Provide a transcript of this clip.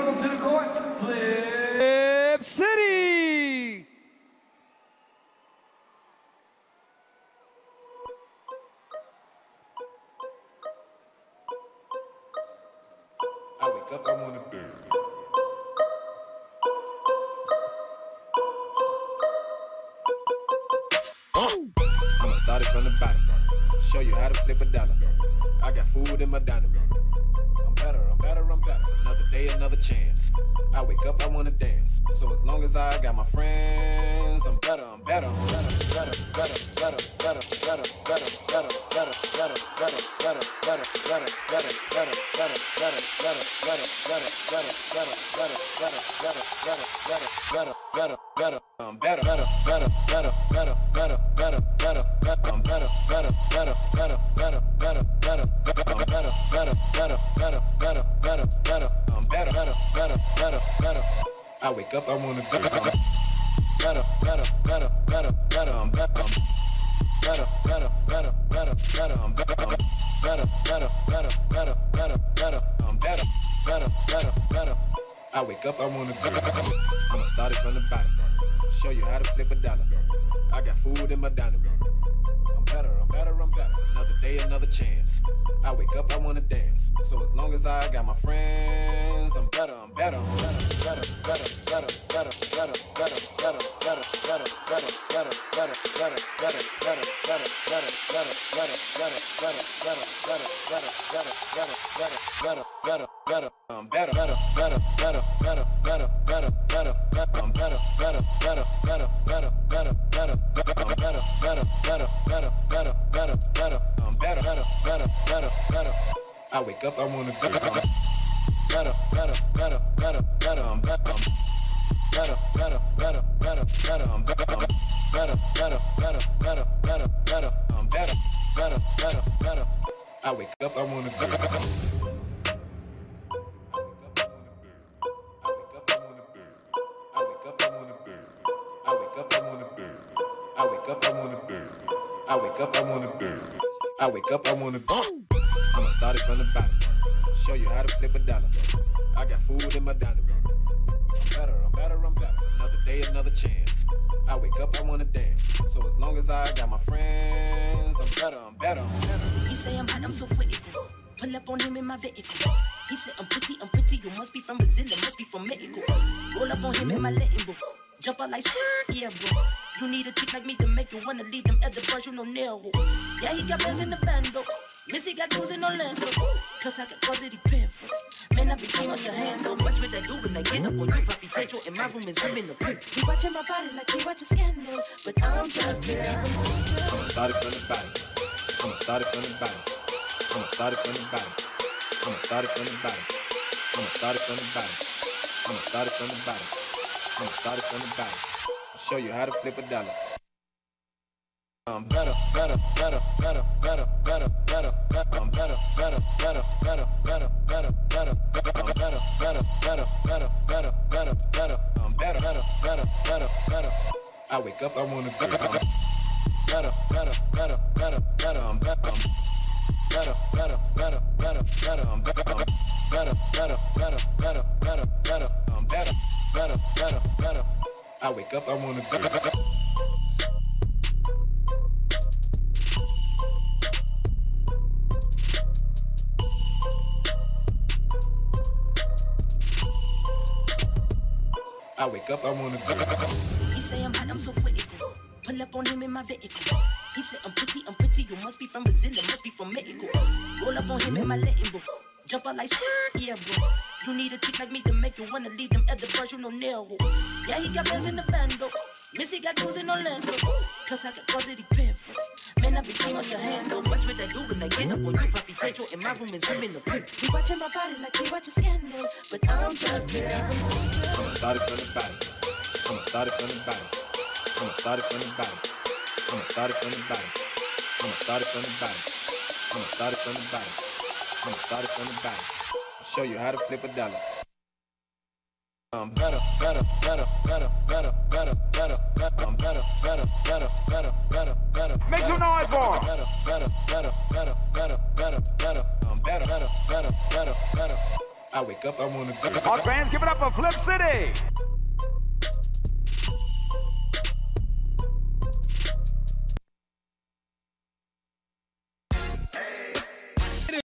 welcome to the court, Flip City. I wake up, I wanna dance. I'ma start it from the bottom. Show you how to flip a dollar. I got food in my dining room. I'm better. Another day, another chance. I wake up, I wanna dance. So as long as I got my friends, I'm better. I wake up, I wanna be better. I'm better. I wake up, I wanna be better. I'ma start it from the bottom. Show you how to flip a dollar. I got food in my dining room. I'm better. Another day, another chance. I wake up, I wanna dance. So as long as I got my friends, I'm better. I wake up, I wanna be better. I wake up, I wanna be better. I wake up, I wanna dance. I'ma start it from the bottom. Show you how to flip a dollar. I got food in my dining room. I'm better. Another day, another chance. I wake up, I wanna dance. So as long as I got my friends, I'm better. He say I'm hot, I'm so critical. Pull up on him in my vehicle. He said I'm pretty. You must be from Brazil, must be from Mexico. Roll up on him in my Latin book. Jump out like yeah, bro. You need a chick like me to make you wanna leave them other birds, you know, nail. Yeah, he got friends in the band, though. Missy got dudes in Orlando. Cause I got cause it depend for. Man, I be too much to handle. What would I do when I get up on you? Papi Pedro in my room and I'm in the pool. He watching my body like he watching scandals. But I'm just kidding. I'ma start it from the bottom. Show you how to flip a dollar. I'm better. I wake up, I wanna be better. I wake up, I wanna be better. I wake up, I wanna be better. He say I'm hot, I'm so critical. Pull up on him in my vehicle. He said I'm pretty. You must be from Brazil, must be from Mexico. Roll up on him in my Latin book. Jump out like yeah, bro. You need a chick like me to make you wanna leave them other birds, you know, nail. Yeah, he got friends in the band, though. Missy got dudes in Orlando. Cause I got cause it depend for. Man, I be too much to handle. What would I do when I get up on you? Papi Pedro in my room and I'm in the pool. He watching my body like he watching scandals. But I'm just kidding. I'ma start it from the bottom. Show you how to flip a dollar. I'm better. Make some noise for him. I wake up, I wanna go. Hawks fans, give it up for Flip City.